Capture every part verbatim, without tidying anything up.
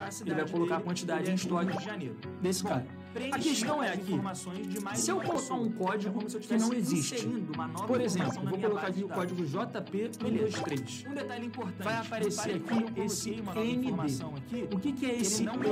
ele vai colocar a quantidade em estoque de janeiro desse Bom, cara. A questão é aqui, se eu colocar um código é que não existe, por exemplo, eu vou colocar aqui o código J P um dois três, um detalhe importante, vai aparecer aqui esse M D. O que, que é esse M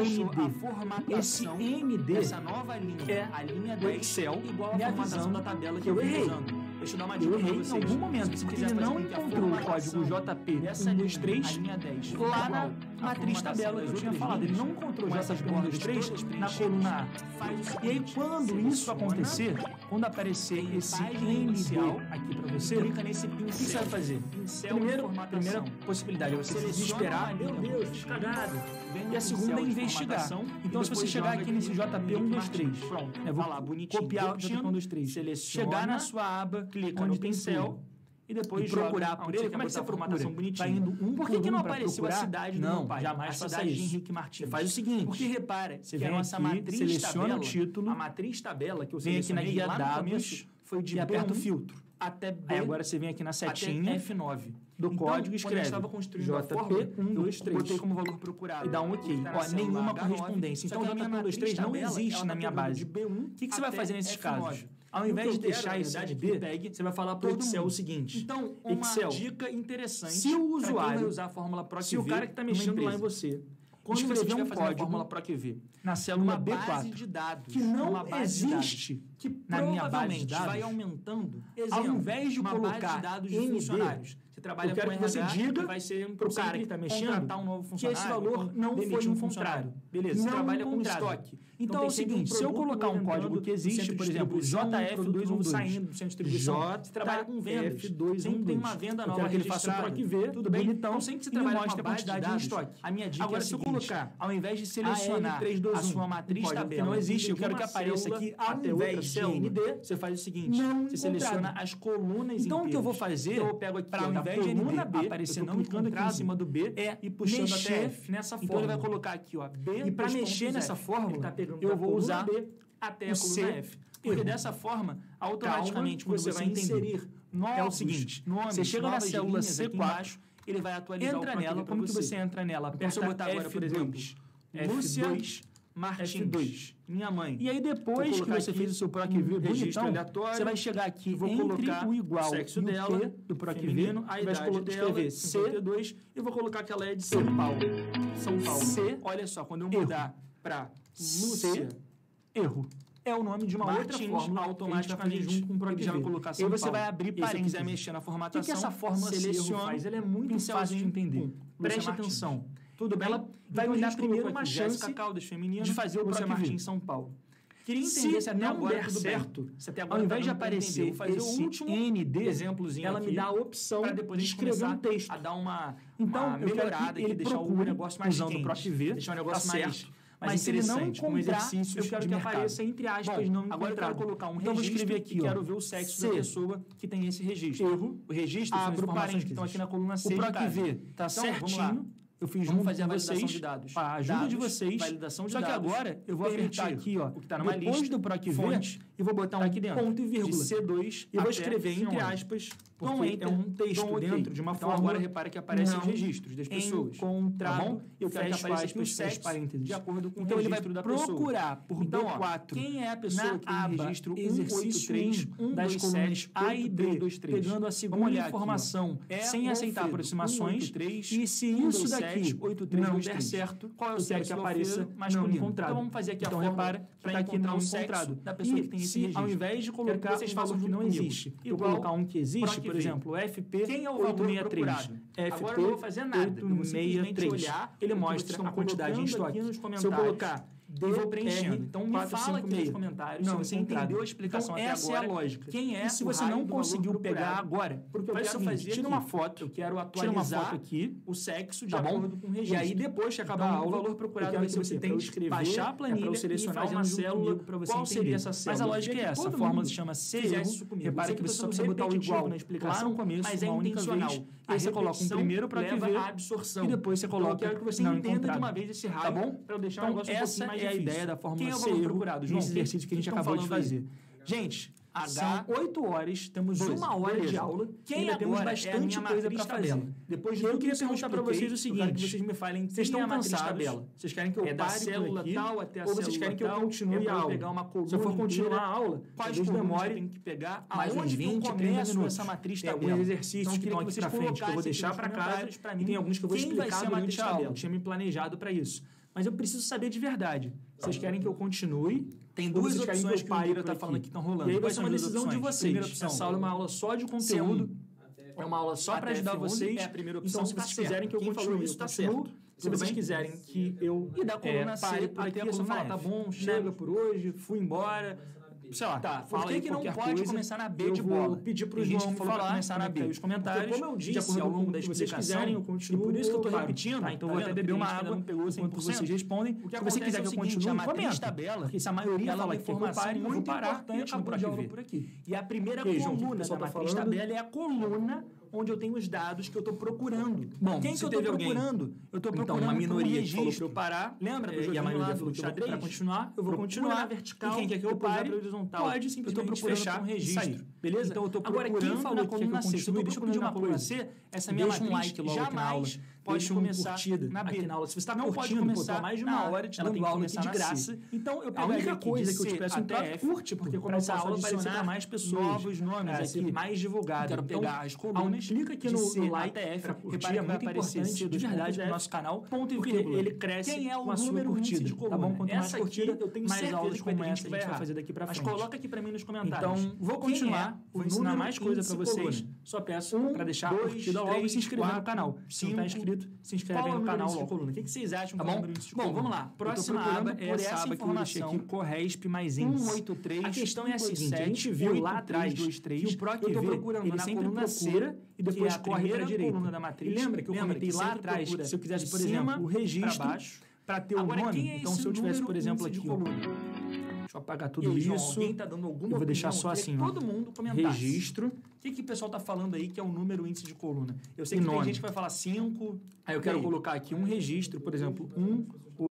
D? Esse M D essa nova linha, é a linha do Excel igual a formatação da tabela que eu errei. Deixa eu dar uma dica para vocês. Em algum momento, se ele não encontrou o código J P um dois três lá na matriz tabela que eu tinha falado. Ele não encontrou J P um dois três na coluna A. E aí, quando isso acontecer, quando aparecer esse M D aqui para você, o que você vai fazer? Primeiro, primeira possibilidade é você desesperar. Meu Deus, fiz cagado. E a segunda é investigar. Então, se você chegar aqui nesse J P um dois três, pronto, eu vou copiar o J P um dois três, chegar na sua aba, clica no pincel e depois e procurar por ele. Como é que você procura? Vai indo um por que que não apareceu a cidade do meu pai? Jamais faça isso. De Henrique Martins. Você faz o seguinte. Porque repara, você vem aqui, seleciona o título, a matriz tabela que eu vem aqui na guia dados, foi de aperta o filtro até B. Aí agora você vem aqui na setinha F nove do código e escreve J P um dois três. Botei como valor procurado e dá um OK. Ó, nenhuma correspondência. Então o J P um dois três não existe na minha base. O que que você vai fazer nesses casos? Ao invés de deixar esse M D, você vai falar para o Excel o seguinte. Então, uma Excel, dica interessante. Se o usuário vai usar a fórmula PROC-V, se o cara que está mexendo lá em você, quando escrever um código fórmula PROC-V na célula B quatro, de dados, que não existe, que na minha base de dados vai aumentando, ao invés de colocar dados de funcionários, você trabalha com que você diga vai ser para o cara que está mexendo um novo funcionário, que esse valor não foi encontrado. Beleza, você trabalha com estoque. Então é o seguinte, se eu colocar um código que existe, por exemplo, J F dois um dois saindo do centro de distribuição, você trabalha com vendas, sempre tem uma venda nova que ele faça o PROC-V, tudo bem? Então sempre que você trabalha com a quantidade de estoque. A minha dica é se eu colocar, ao invés de selecionar a sua matriz tabela, que não existe, eu quero que apareça aqui ao invés de N D, você faz o seguinte, você seleciona as colunas. Então o que eu vou fazer, eu pego aqui ao invés de N D aparecer não encontrado em cima do B é e puxando até F nessa forma. Então ele vai colocar aqui, ó, B. E para mexer nessa fórmula, eu vou usar B até a coluna F. Porque dessa forma, automaticamente, quando você vai inserir novos, é o seguinte, você chega na célula C quatro, ele vai atualizar entra nela, como que você entra nela? Aperta se eu botar agora, por exemplo, Lúcia Martins, F dois, minha mãe. E aí depois que você fez o seu PROC-V registro aleatório, você vai chegar aqui, vou colocar o igual sexo e o dela, Q do PROC-V, a idade dela, escrever C dois, e vou colocar que ela é de São Paulo. São Paulo. C, olha só, quando eu mudar para Lúcia, erro. É o nome de uma Martins, outra fórmula automaticamente junto com o PROC-V. Já vai colocar São Paulo. E você vai abrir parênteses. Se quiser mexer na formatação, o que, que essa fórmula seleciona faz? Ela é muito fácil de entender. Preste atenção. Tudo bem? Ela vai me dar primeiro uma chance de fazer o PROC-V em São Paulo. Queria entender se, se até agora tudo certo. Se até agora ao invés de aparecer entender, fazer esse o último N D, exemplozinho ela aqui, me dá a opção para depois de escrever um texto. A dar uma, então, uma melhorada aqui, deixar o negócio mais usando o PROC-V, deixar o negócio tá mais certo. Mas se ele não encontrar, um exercício eu quero que mercado. Apareça entre aspas, Bom, não encontrado. Agora eu quero colocar um então registro vou escrever aqui, e ó, quero ver o sexo C. da pessoa que tem esse registro. Erro. O registro são as informações que estão aqui na coluna C. O PROC-V está certinho. Eu fiz vamos fazer a validação vocês, de dados. A ajuda dados, de vocês. Validação de Só dados, que agora eu vou apertar aqui, ó, o que está numa depois lista, do PROC-V, e vou botar um aqui dentro, ponto e vírgula de C dois e vou escrever entre aspas, porque é um texto então, dentro de uma então, fórmula. Agora repara que aparecem os registros das pessoas. Encontrado, tá bom? Eu quero que apareça aqui o sexo de acordo com então, o registro da pessoa. Então ele vai procurar por então, B quatro. Quem é a pessoa que tem registro exercício três das colunas A e B, pegando a segunda informação sem aceitar aproximações e se isso daqui não der certo, qual é o sexo que apareça masculino. Encontrado. Então vamos fazer aqui a então, forma repara para encontrar o sexo da pessoa que tem esse registro. Ao invés de colocar um valor que não existe, eu colocar um que existe, por exemplo, F P oito seis três. Agora eu não vou fazer nada. Eu vou simplesmente olhar, ele mostra a quantidade em estoque. Se eu colocar eu vou preenchendo. Então me fala aqui nos comentários se você entendeu a explicação até agora. Essa é a lógica. Quem é? E se você não conseguiu pegar agora, porque eu quero fazer, tira uma foto, eu quero atualizar aqui o sexo de acordo com o registro. E aí depois que acabar a aula, o valor procurado vai ser você tem que escrever, baixar a planilha e selecionar uma célula para você qual seria essa célula. Mas a lógica é essa, a fórmula se chama C. Repara que você só precisa botar o igual na explicação no começo, mas é intencional. Aí você coloca um primeiro para ver a absorção e depois você coloca. Eu quero que você entenda de uma vez esse raio, tá bom? Para eu deixar o negócio um pouquinho mais difícil. Essa é a ideia da fórmula C, procurado, nesse exercício que a gente acabou de fazer. Gente, São oito horas, temos doze. uma hora Beleza. de aula. Quem ainda temos agora bastante é a minha coisa para matriz fazer. tabela? Depois de Eu tudo queria isso que eu perguntar pra expliquei, vocês o eu quero que seguinte, vocês me falem, vocês quem é estão a matriz cansados? tabela? Vocês querem que eu É da pare por célula aqui? tal até a Ou vocês célula querem que eu tal? continue É a pra eu aula? pegar uma coluna Se eu for continuar inteira, a aula, quais talvez colunas demore eu tenho que pegar? mais uns Aonde que eu vinte, trinta começo minutos. essa matriz Tem tabela? alguns exercícios Então, que queria estão que aqui vocês pra frente, que eu vou colocassem deixar aqui para nos casa, comentários pra mim e tem alguns que eu vou quem vai explicar ser a durante matriz a aula. tabela. Eu tinha me planejado para isso. Mas eu preciso saber de verdade. Vocês querem que eu continue? Tem ou duas vocês querem opções eu que o pare Lira por tá aqui? falando que estão rolando. E aí vai Quais ser são uma as decisão de opções? vocês. Primeira opção. Essa aula é uma aula só de conteúdo. É uma aula só para A T F ajudar onze vocês. é a primeira opção, Então, se tá vocês certo. quiserem que eu Quem continue, falou isso eu tá continuo. certo. Se Tudo vocês bem? quiserem que eu E da coluna é, C pare por até aqui, a a pessoa coluna fala, tá F. bom, Não. chega por hoje, fui embora. Sei lá, Tá, fala por que aí que não qualquer pode coisa, começar na B eu de vou bola? pedir pro Tem gente João que falou pra falar, começar na como é que tá B. os comentários. Porque como eu de disse acordo ao com longo o da que vocês explicação, quiserem, eu continuo. e por isso que eu tô claro. repetindo, Tá, então tá vou até vendo? beber uma Tem gente que água não pegou cem por enquanto cento. vocês respondem. O que Se você acontece quiser é que o eu seguinte, continue, a matriz comenta. tabela, Porque se a maioria ela é fala uma que eu informação pare, eu vou muito parar e importante no acabou de aula Pode por Ver. aqui. E a primeira E aí, João, o que o coluna da pessoal tá matriz falando? tabela é a coluna onde eu tenho os dados que eu estou procurando. Bom, Quem se que eu estou teve alguém- procurando? Eu estou Então, procurando uma por um minoria que falou registro. para eu parar, Lembra do é, e a joguinho maioria lá falou do que eu vou- xadrez? para continuar, eu vou Procura continuar. na vertical, E quem quer que eu depois vai pare, pra horizontal. pode Eu tô simplesmente procurando fechar por um e registro. sair. Beleza? Então, eu tô Agora, quem procurando falou na que quer que eu coluna C, se eu continue, tô deixa eu procurando pedir na uma coluna coisa. C, Essa minha deixa um matriz like logo aqui na aula. jamais Pode deixa um começar curtida na B. aqui na aula. Se você está Não pode curtindo, pô, começar tô mais de na uma A. hora te Ela dando tem que aula aqui começar de na graça. C. Então, eu A pegaria única aqui coisa de que eu te C peço um até trato, F, curte, porque porque como essa começa a aula parecer adicionar para mais pessoas. novos nomes é, ser aqui. mais divulgado. Quero Então, pegar as colunas, a um- clica aqui de no, C no like até F, para curtir, repara é que vai muito aparecer importante C de dos verdade pontos no F, nosso canal, ponto e porque vírgula. ele cresce Quem é o com a sua número índice curtida, de coluna? tá bom? Quanto mais Essa aqui, curtida, eu tenho mais certeza aulas que vai ter como gente essa que a vai gente vai errar. fazer daqui para Mas frente. coloca aqui pra mim nos comentários. Então, vou Quem continuar, é vou o ensinar número mais coisa índice para vocês. coluna? Só peço Um, para deixar dois, curtida logo e três, se inscrever no quatro, canal. Se não está cinco. inscrito, se inscreve Qual aí é o no número canal índice de logo. coluna? O que que vocês acham Tá que é o bom? número índice de Bom, coluna? vamos lá. Próxima Eu tô procurando aba é por essa aba que eu deixei aqui, informação. Corresp mais índice. cento e oitenta e três, A questão é a seguinte, cento e a gente viu lá atrás dois três, que o Pro eu tô Q V, procurando ele na sempre coluna procura C, e depois que é a corre para a primeira direita. coluna da matriz. E lembra que eu Lembra comentei que lá sempre atrás procura que se eu quisesse, de por cima exemplo, o pra registro baixo. para ter o Agora, nome, quem é então esse se eu tivesse, por número exemplo, índice aqui, de ó, coluna? deixa eu apagar E tudo aí, João, isso. alguém tá dando alguma Eu vou deixar opinião? só Eu queria assim, que ó. todo mundo comentasse. Registro. O que, que o pessoal tá falando aí que é o número índice de coluna? Eu sei E que nome. tem gente que vai falar cinco. Aí eu quero colocar aqui um registro, por exemplo, um,